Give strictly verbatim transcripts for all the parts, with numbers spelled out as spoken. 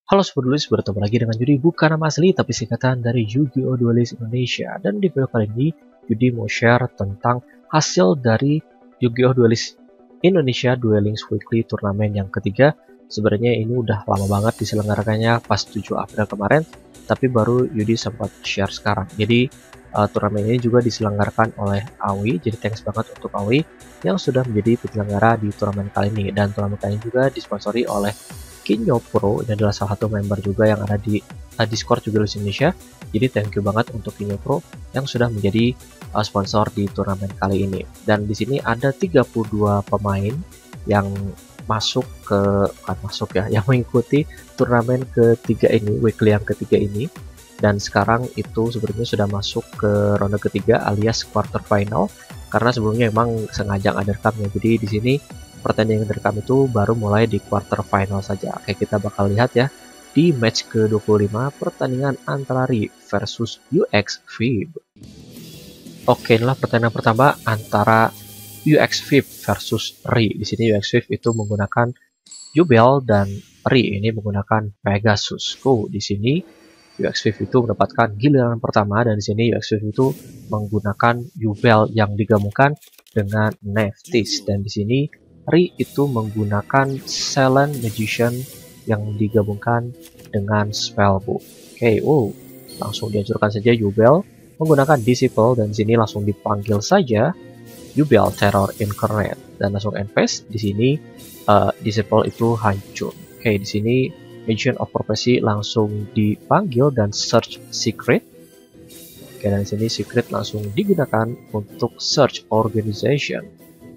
Halo Superdulis, bertemu lagi dengan Yudi, bukan nama asli tapi singkatan dari Yu-Gi-Oh! Duelist Indonesia. Dan di video kali ini, Yudi mau share tentang hasil dari Yu-Gi-Oh! Duelist Indonesia Dueling Weekly Turnamen yang ketiga. Sebenarnya ini udah lama banget diselenggarakannya pas tujuh April kemarin, tapi baru Yudi sempat share sekarang. Jadi uh, turnamen ini juga diselenggarakan oleh Awi, jadi thanks banget untuk Awi yang sudah menjadi penyelenggara di turnamen kali ini. Dan turnamen kali ini juga disponsori oleh Kinyo Pro. Ini adalah salah satu member juga yang ada di uh, Discord juga di Indonesia. Jadi thank you banget untuk Kinyo Pro yang sudah menjadi uh, sponsor di turnamen kali ini. Dan di sini ada tiga puluh dua pemain yang masuk ke bukan masuk ya, yang mengikuti turnamen ketiga ini, weekly yang ketiga ini. Dan sekarang itu sebenarnya sudah masuk ke ronde ketiga alias quarter final, karena sebelumnya emang sengaja ada rekamnya. Jadi di sini pertandingan direkam itu baru mulai di quarter final saja. Oke, kita bakal lihat ya di match ke dua puluh lima pertandingan antara Ri versus U X Fib. Oke, inilah pertandingan pertama antara U X Fib versus Ri. Di sini U X Fib itu menggunakan Yubel dan Ri ini menggunakan Pegasus. Oh, di sini U X Fib itu mendapatkan giliran pertama, dan di sini U X Fib itu menggunakan Yubel yang digabungkan dengan Nephthys, dan di sini Ri itu menggunakan Silent Magician yang digabungkan dengan Spellbook. Oke, okay, oh, langsung dihancurkan saja Yubel menggunakan Disciple, dan sini langsung dipanggil saja Yubel Terror Incarnate dan langsung end phase. Di sini uh, Disciple itu hancur. Oke, okay, di sini Magician of Prophecy langsung dipanggil dan Search Secret. Oke, okay, dan di sini Secret langsung digunakan untuk Search Organization.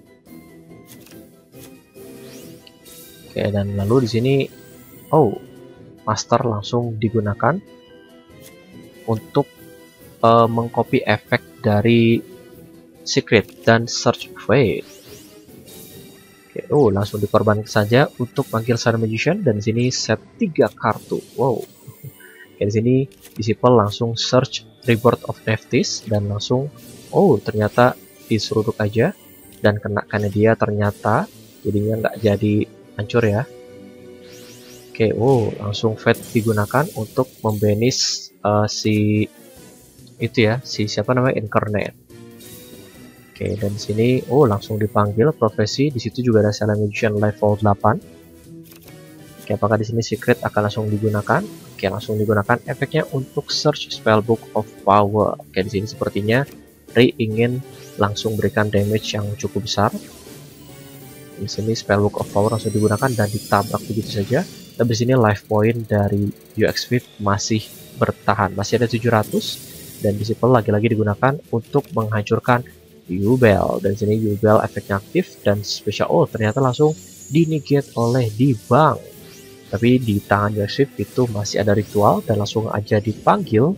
Oke, dan lalu di sini oh, Master langsung digunakan untuk uh, mengcopy efek dari Secret dan Search Fate. Oke, oh, langsung dikorbankan saja untuk panggil Silent Magician, dan di sini set tiga kartu. Wow. Oke, di sini Disciple langsung search Rebirth of Nephthys dan langsung oh, ternyata diseruduk aja dan kena karena dia ternyata jadinya nggak jadi hancur ya. Oke, oh, langsung Fate digunakan untuk membanish uh, si itu ya, si siapa namanya Incarnate. Oke, dan sini oh, langsung dipanggil Profesi. Di situ juga ada Silent Magician level delapan. Oke, apakah di sini Secret akan langsung digunakan? Oke, langsung digunakan efeknya untuk Search Spellbook of Power. Oke, di sini sepertinya Ri ingin langsung berikan damage yang cukup besar. Di sini Spellbook of Power langsung digunakan dan ditabrak begitu saja. Dan di sini life point dari U X Fib masih bertahan, masih ada tujuh ratus, dan Disciple lagi-lagi digunakan untuk menghancurkan Yubel. Dan sini Yubel efeknya aktif dan special oh, ternyata langsung dinegate oleh Dibang. Tapi di tangan U X Fib itu masih ada ritual dan langsung aja dipanggil.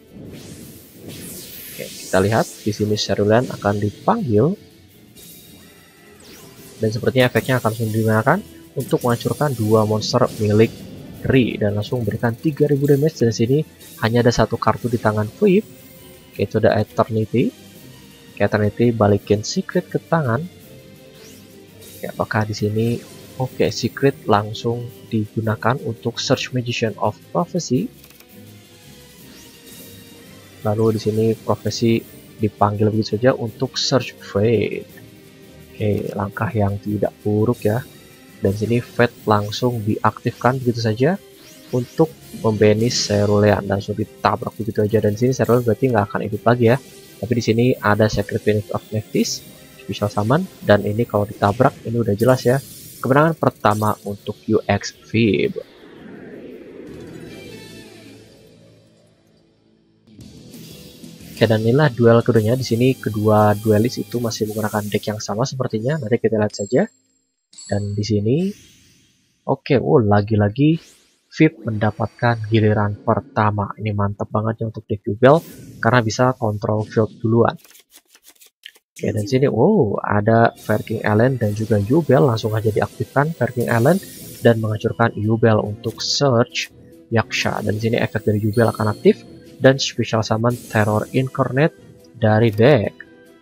Oke, kita lihat di sini Cerulean akan dipanggil. Dan sepertinya efeknya akan langsung digunakan untuk menghancurkan dua monster milik Ri dan langsung berikan tiga ribu damage. Dan sini hanya ada satu kartu di tangan Fib. Oke, itu ada Eternity. Oke, Eternity balikin Secret ke tangan. Oke, apakah di sini oke, Secret langsung digunakan untuk Search Magician of Prophecy. Lalu di sini Prophecy dipanggil begitu saja untuk Search Fate. Oke, langkah yang tidak buruk ya. Dan sini Fate langsung diaktifkan begitu saja untuk membanish Cerulean dan langsung ditabrak begitu aja. Dan sini Cerulean berarti nggak akan hidup lagi ya. Tapi di sini ada Secret Finish of Nephthys, Special Summon, dan ini kalau ditabrak ini udah jelas ya. Kemenangan pertama untuk U X Fib. Oke, dan inilah duel keduanya. Di sini kedua duelis itu masih menggunakan deck yang sama sepertinya. Nanti kita lihat saja. Dan di sini, oke, oh, lagi-lagi Fib mendapatkan giliran pertama. Ini mantap banget ya untuk deck Yubel karena bisa kontrol field duluan. Oke, dan sini, oh, ada Fire King Allen dan juga Yubel. Langsung aja diaktifkan Fire King Allen dan menghancurkan Yubel untuk Search Yaksha. Dan di sini efek dari Yubel akan aktif dan Special Summon Terror Incarnate dari deck.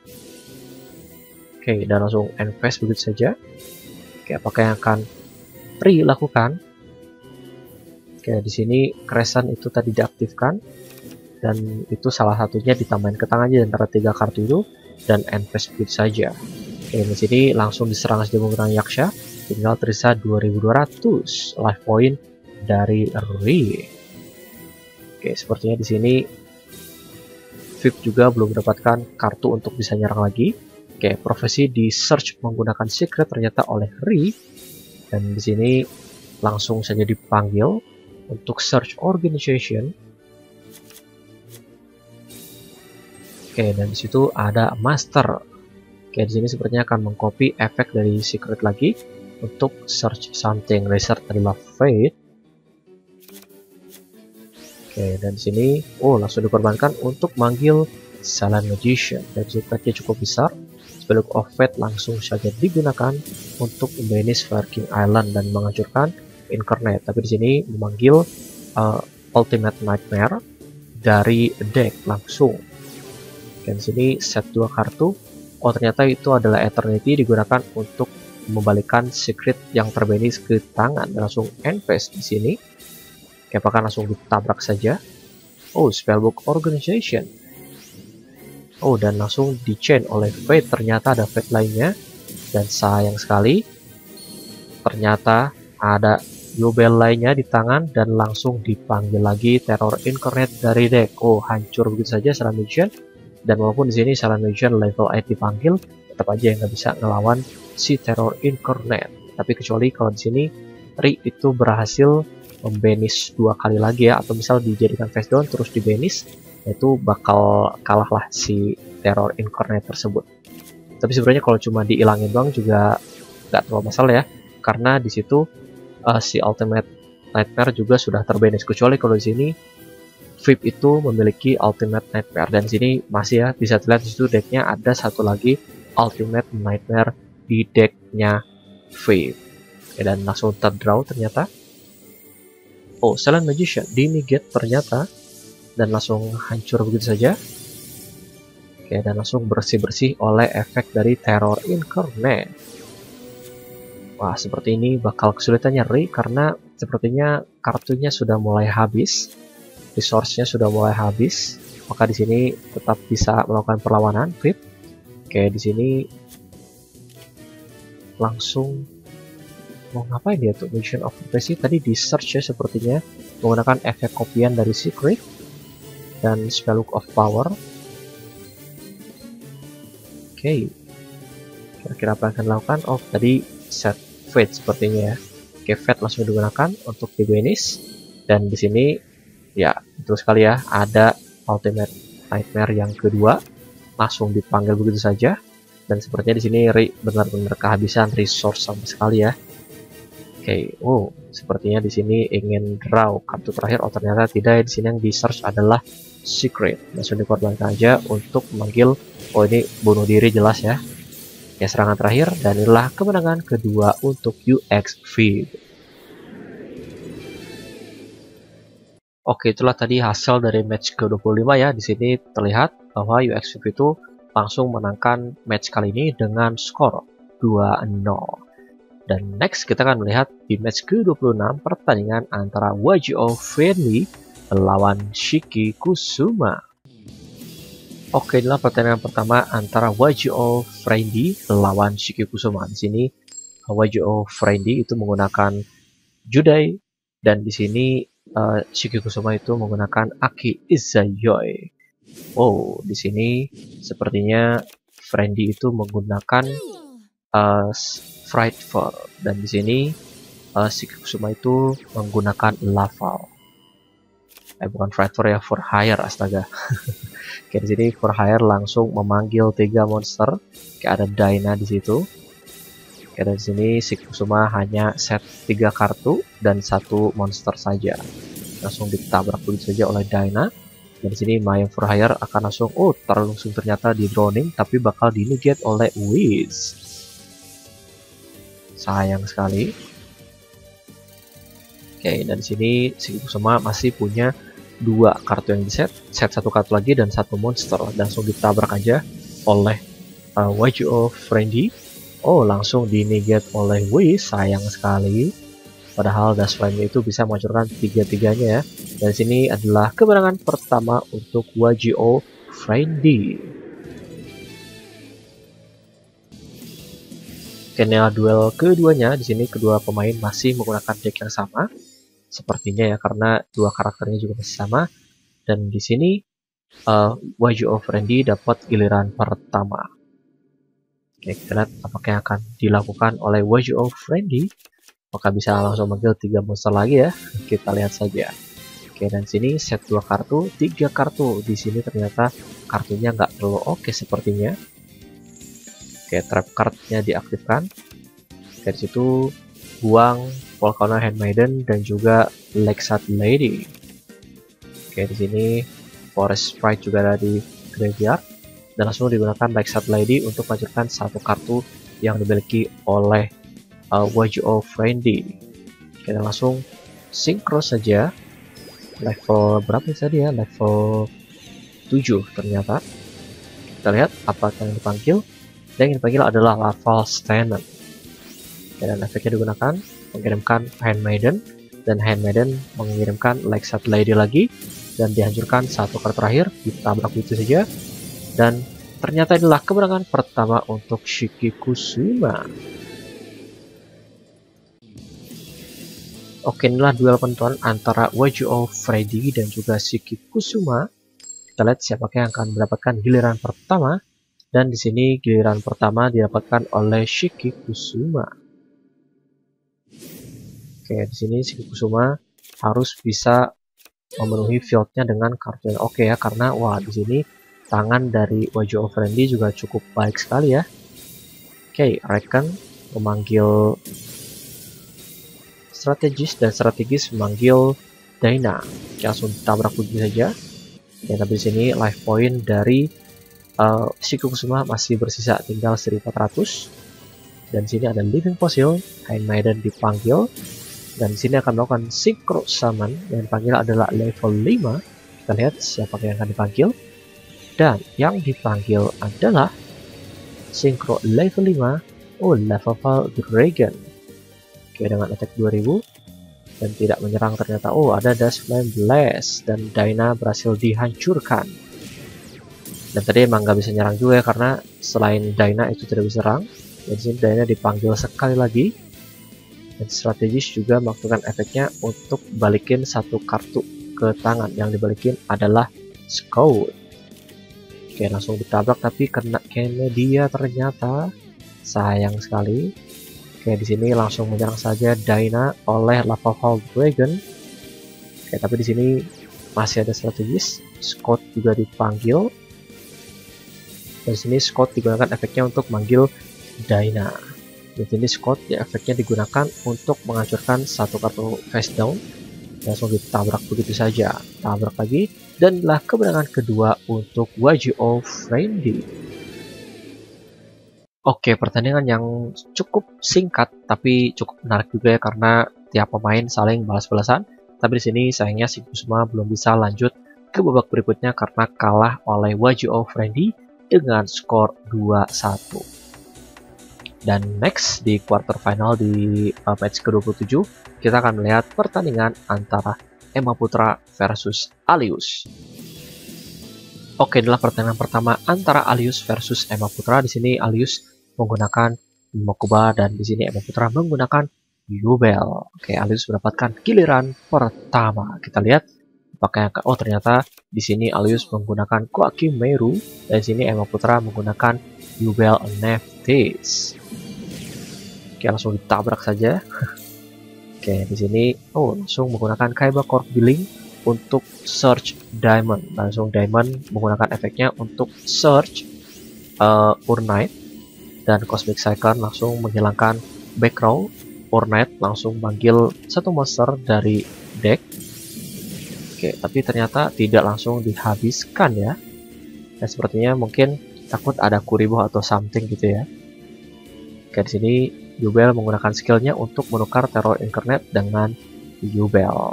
Oke, dan langsung end phase begitu saja. Oke, apakah yang akan Ri lakukan? Oke, di sini Crescent itu tadi diaktifkan, dan itu salah satunya ditambahin ke tangan aja antara tiga kartu itu, dan Endphase begitu saja. Oke, di sini langsung diserang saja menggunakan Yaksha, tinggal tersisa dua ribu dua ratus life point dari Ri. Oke, sepertinya di sini V I P juga belum mendapatkan kartu untuk bisa nyerang lagi. Oke, profesi di search menggunakan secret ternyata oleh Ri, dan di sini langsung saja dipanggil untuk search organization. Oke, dan di situ ada master. Oke, di sini sepertinya akan mengcopy efek dari secret lagi untuk search something. Result adalah fate. Oke, dan di sini oh langsung dikorbankan untuk manggil Silent Magician. Dan secretnya cukup besar. Spell of Fate langsung saja digunakan untuk banish Fire King Island dan menghancurkan Incarnate. Tapi di sini memanggil uh, Ultimate Nightmare dari deck langsung. Dan sini set dua kartu. Oh, ternyata itu adalah Eternity digunakan untuk membalikan secret yang terbanish ke tangan. Dan langsung Endphase di sini. Oke, apakah langsung ditabrak saja? Oh, Spellbook Organization. Oh, dan langsung di chain oleh Fate. Ternyata ada Fate lainnya. Dan sayang sekali, ternyata ada Yubel lainnya di tangan dan langsung dipanggil lagi Terror Incarnate dari deck. Oh, hancur begitu saja Silent Magician. Dan walaupun di sini Silent Magician level delapan dipanggil, tetap aja yang nggak bisa ngelawan si Terror Incarnate. Tapi kecuali kalau di sini Ri itu berhasil membanish dua kali lagi ya, atau misal dijadikan face down terus dibanish, itu bakal kalah lah si Terror Incarnate tersebut. Tapi sebenarnya kalau cuma dihilangin doang juga nggak terlalu masalah ya, karena di situ uh, si Ultimate Nightmare juga sudah terbanish. Kecuali kalau di sini V I P itu memiliki Ultimate Nightmare, dan di sini masih ya bisa terlihat di situ decknya ada satu lagi Ultimate Nightmare di decknya V I P. Oke, dan langsung terdraw ternyata. Oh, Silent Magician di negate ternyata, dan langsung hancur begitu saja. Oke, dan langsung bersih-bersih oleh efek dari Terror Incarnate. Wah, seperti ini bakal kesulitannya Ri, karena sepertinya kartunya sudah mulai habis. Resource-nya sudah mulai habis, maka di sini tetap bisa melakukan perlawanan V I P. Oke, di sini langsung mau ngapain dia tuh? Magician of Prophecy tadi di search ya sepertinya, menggunakan efek kopian dari secret dan Spellbook of Power. Oke, kira-kira apa yang akan dilakukan? Oh, tadi set Fate sepertinya ya. Oke, Fate langsung digunakan untuk di banish, dan di sini ya, betul sekali ya, ada Ultimate Nightmare yang kedua langsung dipanggil begitu saja, dan sepertinya di sini Ri benar-benar kehabisan resource sama sekali ya. Oke, oh, sepertinya di sini ingin draw kartu terakhir. Oh, ternyata tidak. Di sini yang di search adalah secret. Langsung dikorbankan aja untuk memanggil. Oh, ini bunuh diri jelas ya. Ya, serangan terakhir, dan inilah kemenangan kedua untuk U X V I P. Oke, itulah tadi hasil dari match ke dua puluh lima ya. Di sini terlihat bahwa U X V I P itu langsung menangkan match kali ini dengan skor dua nol. Dan next kita akan melihat di match ke dua puluh enam pertandingan antara Y G O Friendly melawan Shiki Kusuma. Oke, inilah pertandingan pertama antara Y G O Friendly melawan Shiki Kusuma. Di sini Y G O Friendly itu menggunakan Judai, dan di sini Uh, Shiki Kusuma itu menggunakan Aki Izayoi. Oh, di sini sepertinya Friendly itu menggunakan uh, Frightful, dan di sini uh, Shiki Kusuma itu menggunakan Laval. Eh, bukan Frightful ya, For Hire, astaga. Oke, di sini For Hire langsung memanggil tiga monster. Kayak ada Dyna di situ. Oke, di sini Shiki Kusuma hanya set tiga kartu dan satu monster saja. Langsung ditabrak begitu saja oleh Dyna. Dan di sini Mayang For Hire akan langsung, oh, langsung ternyata di drowning, tapi bakal di negate oleh Wiz. Sayang sekali. Oke, dan di sini Shiki Kusuma masih punya dua kartu yang di set, set satu kartu lagi dan satu monster. Langsung ditabrak aja oleh uh, Y G O Friendly. Oh, langsung di negate oleh Wiz, sayang sekali. Padahal Dash Flame itu bisa menghancurkan tiga-tiganya ya. Dan sini adalah kemenangan pertama untuk W G O Friendly. Karena duel keduanya di sini kedua pemain masih menggunakan deck yang sama. Sepertinya ya, karena dua karakternya juga masih sama. Dan di sini uh, W G O Friendly dapat giliran pertama. Oke, kita lihat apakah yang akan dilakukan oleh W G O Friendly. Apakah bisa langsung manggil tiga monster lagi ya? Kita lihat saja. Oke, dan sini set dua kartu, tiga kartu. Di sini ternyata kartunya nggak terlalu oke sepertinya. Oke, trap cardnya diaktifkan. Dari situ buang Volcano Handmaiden dan juga Lexat Lady. Oke, di sini Forest Sprite juga ada di graveyard dan langsung digunakan Lexat Lady untuk menghancurkan satu kartu yang dimiliki oleh Uh, W G O Friendly. Kita langsung sinkro saja. Level berapa tadi ya? Level tujuh ternyata. Kita lihat apa yang dipanggil. Dan yang dipanggil adalah Lava Stamen. Dan efeknya digunakan mengirimkan Handmaiden, dan Handmaiden mengirimkan Lexat Lady lagi dan dihancurkan satu kartu terakhir, ditabrak itu saja. Dan ternyata inilah kemenangan pertama untuk Shiki Kusuma. Oke, inilah duel penentuan antara W G O Friendly dan juga Shiki Kusuma. Kita lihat siapa yang akan mendapatkan giliran pertama. Dan di sini giliran pertama didapatkan oleh Shiki Kusuma. Oke, di sini Shiki Kusuma harus bisa memenuhi fieldnya dengan kartu yang oke ya, karena wah di sini tangan dari W G O Friendly juga cukup baik sekali ya. Oke, Reckon memanggil strategis dan strategis memanggil Dyna. Langsung tabrak begitu saja. Dan tapi di sini life point dari uh, Shiki Kusuma masih bersisa tinggal seribu empat ratus. Dan di sini ada Living Fossil, Handmaiden dipanggil. Dan di sini akan melakukan Synchro Summon yang dipanggil adalah level lima. Kita lihat siapa yang akan dipanggil. Dan yang dipanggil adalah Synchro level lima, oh level Dragon. Oke, dengan attack dua ribu dan tidak menyerang ternyata. Oh, ada Dash Flame Blast dan Dyna berhasil dihancurkan. Dan tadi emang nggak bisa nyerang juga ya, karena selain Dyna itu tidak bisa serang. Dan sini Dyna dipanggil sekali lagi. Dan strategis juga melakukan efeknya untuk balikin satu kartu ke tangan. Yang dibalikin adalah Scout. Oke, langsung ditabrak tapi kena kene dia ternyata. Sayang sekali. Oke, di sini langsung menyerang saja Dyna oleh Lava Fall Dragon. Oke, tapi di sini masih ada strategis. Scott juga dipanggil. Dan di sini Scott digunakan efeknya untuk manggil Dyna. Di sini Scott ya efeknya digunakan untuk menghancurkan satu kartu face down. Langsung ditabrak begitu saja. Tabrak lagi dan inilah kemenangan kedua untuk W G O Friendly. Oke, pertandingan yang cukup singkat tapi cukup menarik juga ya, karena tiap pemain saling balas-balasan. Tapi di sini sayangnya Shiki Kusuma belum bisa lanjut ke babak berikutnya karena kalah oleh W G O Friendly dengan skor dua satu. Dan next di quarter final di uh, match ke dua puluh tujuh kita akan melihat pertandingan antara Emma Putra versus Alius. Oke, inilah pertandingan pertama antara Alius versus Emma Putra. Di sini Alius menggunakan Mokuba dan di sini Emma Putra menggunakan Yubel. Oke, Alius mendapatkan giliran pertama. Kita lihat apakah yang oh ternyata di sini Alius menggunakan Koaki Meru dan di sini Emma Putra menggunakan Yubel Nephthys. Oke, langsung ditabrak saja. Oke, di sini oh langsung menggunakan Kaiba Corp Billing untuk search Diamond. Langsung Diamond menggunakan efeknya untuk search uh, Urnite. Dan Cosmic Cyclone langsung menghilangkan background. Urnite langsung manggil satu monster dari deck. Oke, tapi ternyata tidak langsung dihabiskan ya. Dan sepertinya mungkin takut ada Kuriboh atau something gitu ya. Oke, di sini Yubel menggunakan skillnya untuk menukar Terror Incarnate dengan Yubel.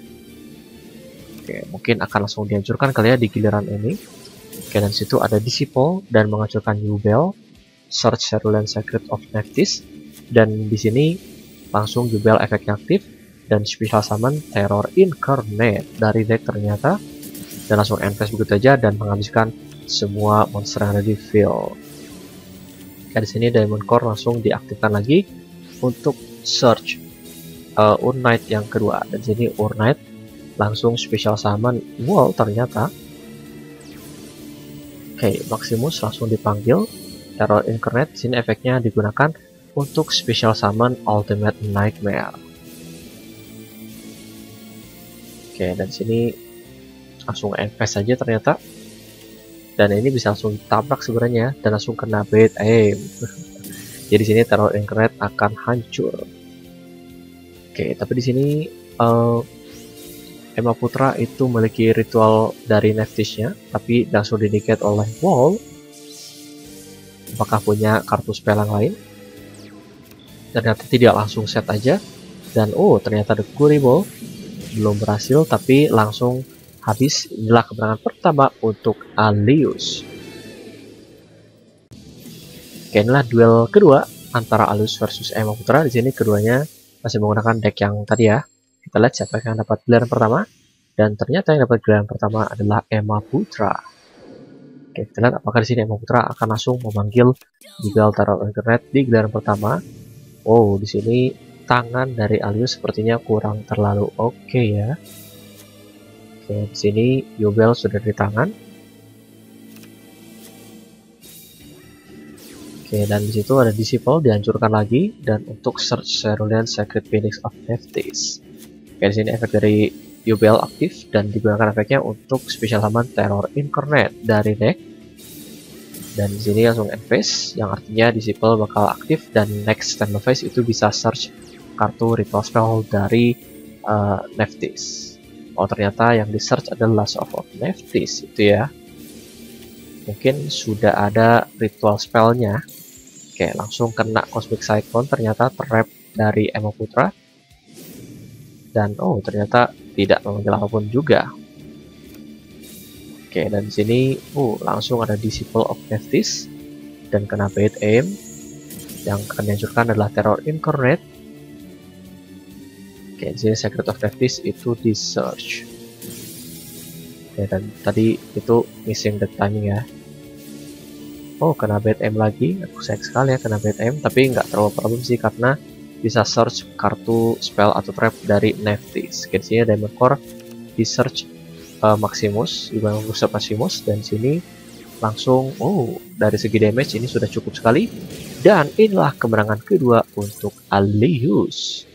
Oke, mungkin akan langsung dihancurkan kali ya di giliran ini. Oke, dan situ ada Disciple dan menghancurkan Yubel. Search Cerulean Secret of Nephthys. Dan di sini langsung Jubel efeknya aktif, dan special summon Terror Incarnate dari deck ternyata, dan langsung invest begitu aja dan menghabiskan semua monster yang ada di field. Oke, di sini Diamond Core langsung diaktifkan lagi untuk search uh, Urnite yang kedua, dan sini Urnite langsung special summon Wall ternyata. Oke, Maximus langsung dipanggil Terror Incarnate. Sini efeknya digunakan untuk special summon Ultimate Nightmare. Oke, dan sini langsung invest saja ternyata, dan ini bisa langsung tabrak sebenarnya dan langsung kena bait aim. Jadi sini Terror Incarnate akan hancur. Oke, tapi di sini uh, Emma Putra itu memiliki ritual dari Nephthys-nya, tapi langsung di-negate oleh Wall. Apakah punya kartu spell yang lain? Ternyata tidak, langsung set aja, dan oh ternyata The Curry Ball belum berhasil, tapi langsung habis. Inilah kemenangan pertama untuk Alius. Oke, inilah duel kedua antara Alius versus Emma Putra. Di sini keduanya masih menggunakan deck yang tadi ya. Kita lihat siapa yang dapat giliran pertama, dan ternyata yang dapat giliran pertama adalah Emma Putra. Oke, kita lihat apakah di sini Emma Putra akan langsung memanggil Jubel Terror Incarnate di giliran pertama. Oh, di sini tangan dari Alius sepertinya kurang terlalu oke okay ya. Oke, di sini Jubel sudah di tangan. Oke, dan di situ ada Disciple dihancurkan lagi, dan untuk search Cerulean Sacred Phoenix of Nephthys. Oke, di sini efek dari Jubel aktif dan digunakan efeknya untuk special summon Terror Incarnate dari deck. Dan di sini langsung invest, yang artinya Disciple bakal aktif, dan next turn phase itu bisa search kartu ritual spell dari uh, Nephthys. Oh, ternyata yang di search adalah Last of Nephthys itu ya. Mungkin sudah ada ritual spellnya. Oke, langsung kena Cosmic Cyclone, ternyata trap dari Emma Putra. Dan oh ternyata tidak memanggil apapun juga. Oke, dan di sini uh langsung ada Disciple of Nephthys dan kena bait aim. Yang akan dihancurkan adalah Terror Incarnate. Oke, di sini Secret of Nephthys itu di search. Oke, dan tadi itu missing the timing ya. Oh, kena bait aim lagi. Aku sayang sekali ya kena bait aim, tapi nggak terlalu problem sih karena bisa search kartu spell atau trap dari Nephthys. Oke, di sini Diamond Core di search Uh, Maximus, juga Gustav Maximus, dan sini langsung oh dari segi damage ini sudah cukup sekali, dan inilah kemenangan kedua untuk Alius.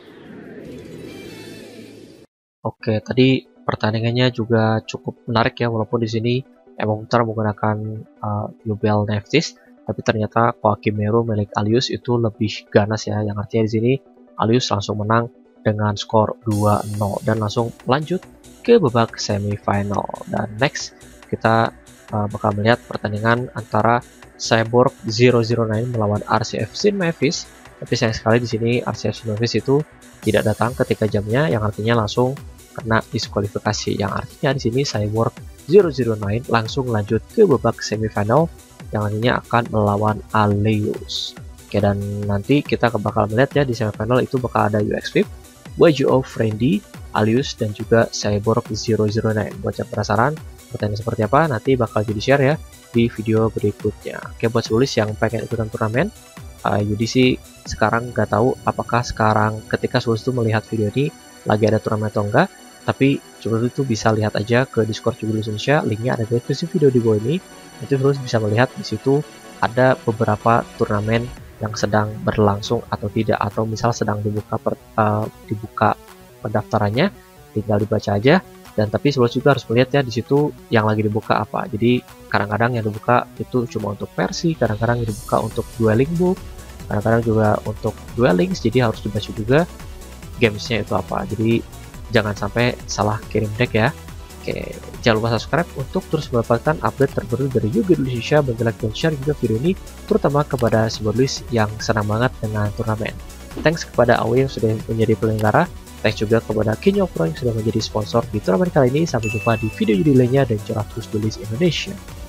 Oke, tadi pertandingannya juga cukup menarik ya, walaupun di sini Emma Putra menggunakan uh, Jubel Nephthys, tapi ternyata Koakimeru milik Alius itu lebih ganas ya, yang artinya di sini Alius langsung menang dengan skor dua nol dan langsung lanjut ke babak semifinal. Dan next kita uh, bakal melihat pertandingan antara Cyborg nol nol sembilan melawan R C F Sin Mavis. Tapi sayang sekali di sini R C F Sin Mavis itu tidak datang ketika jamnya, yang artinya langsung kena diskualifikasi. Yang artinya di sini Cyborg nol nol sembilan langsung lanjut ke babak semifinal yang nantinya akan melawan Alius. Oke, dan nanti kita bakal melihat ya di semifinal itu bakal ada U X Flip, Y G O Friendly, Alius, dan juga Cyborg nol nol sembilan. Buat yang penasaran pertandingan seperti apa, nanti bakal jadi share ya di video berikutnya. Oke, buat tulis yang pengen ikutan turnamen, uh, Yudi sih sekarang nggak tahu apakah sekarang ketika Sulis itu melihat video ini lagi ada turnamen atau enggak, tapi coba itu bisa lihat aja ke Discord Jubileus Indonesia, linknya ada di deskripsi video di bawah ini. Nanti Sulis bisa melihat di situ ada beberapa turnamen yang sedang berlangsung atau tidak, atau misal sedang dibuka per, uh, dibuka pendaftarannya, tinggal dibaca aja. Dan tapi Sulis juga harus melihat ya di situ yang lagi dibuka apa. Jadi kadang-kadang yang dibuka itu cuma untuk versi, kadang-kadang yang dibuka untuk dueling book, kadang-kadang juga untuk dueling, jadi harus dibaca juga gamesnya itu apa. Jadi jangan sampai salah kirim deck ya. Oke, jangan lupa subscribe untuk terus mendapatkan update terbaru dari Yu-Gi-Oh! Indonesia. Bantu like dan share juga video ini, terutama kepada Sobat Luis yang senang banget dengan turnamen. Thanks kepada A W yang sudah menjadi penyelenggara. Thanks juga kepada Kinyo Pro yang sudah menjadi sponsor di turnamen kali ini. Sampai jumpa di video Yudi lainnya, dan curhat terus Luis Indonesia.